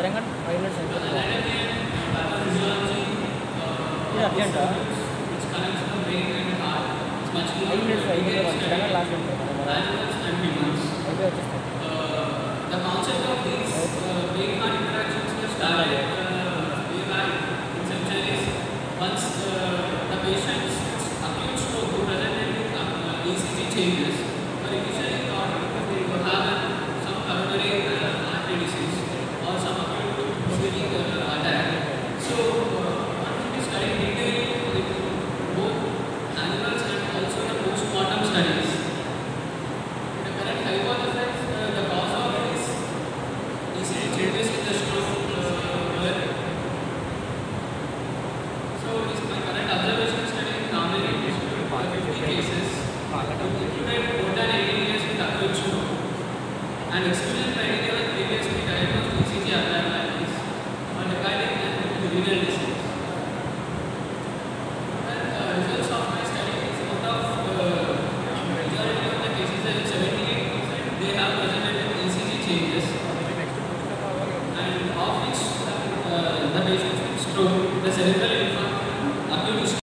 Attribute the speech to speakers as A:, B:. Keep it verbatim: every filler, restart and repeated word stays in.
A: Jangan five minutes aja. Ini urgent ah. five minutes five minutes jangan last minute. Okay, okay.
B: The concept of these uh, brain heart interactions was started uh, way back in centuries. Once uh, the patient's acute stroke who presented with uh, E C G changes were initially thought to have some coronary uh, artery disease or some acute ischemic uh, attack. So, uh, once we studied detailing with both animals and also the post-mortem studies, the current hypothesis uh, the cause of this E C G changes in the stroke uh, were. So, this my current observation study in Kamari fifty cases included more than eighteen years with acute stroke and exclusion criteria were previously diagnosed E C G abnormalities or hepatic and renal disease. And uh, results of my study is out of uh, majority of the cases, that seventy-eight percent they have presented with E C G changes, and of which uh, the patients with stroke, the cerebral